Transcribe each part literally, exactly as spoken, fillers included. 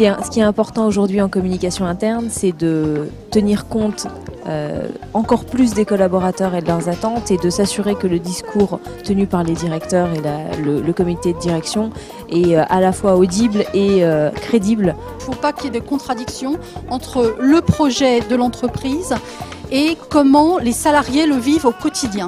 qui est, ce qui est important aujourd'hui en communication interne, c'est de tenir compte euh, encore plus des collaborateurs et de leurs attentes et de s'assurer que le discours tenu par les directeurs et la, le, le comité de direction est euh, à la fois audible et euh, crédible. Il ne faut pas qu'il y ait de contradiction entre le projet de l'entreprise et comment les salariés le vivent au quotidien.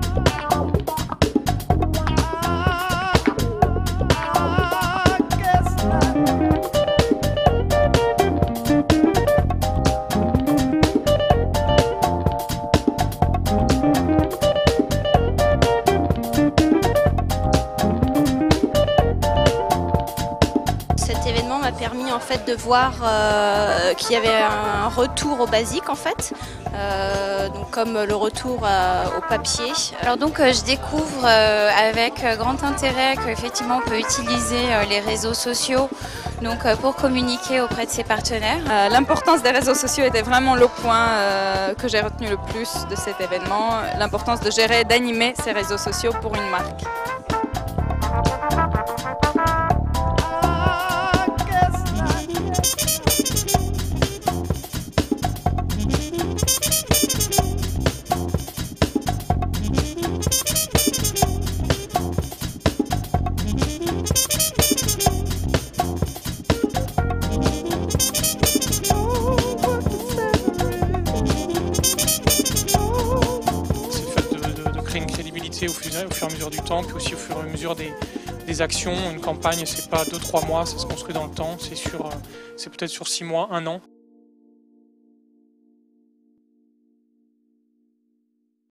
Cet événement m'a permis en fait de voir euh, qu'il y avait un retour au basique en fait, euh, donc comme le retour euh, au papier. Alors donc euh, je découvre euh, avec grand intérêt qu'effectivement on peut utiliser euh, les réseaux sociaux donc euh, pour communiquer auprès de ses partenaires. Euh, L'importance des réseaux sociaux était vraiment le point euh, que j'ai retenu le plus de cet événement, l'importance de gérer, d'animer ces réseaux sociaux pour une marque. Une crédibilité au fur, au fur et à mesure du temps, puis aussi au fur et à mesure des, des actions. Une campagne, c'est pas deux trois mois, ça se construit dans le temps, c'est sur, c'est peut-être sur six mois, un an.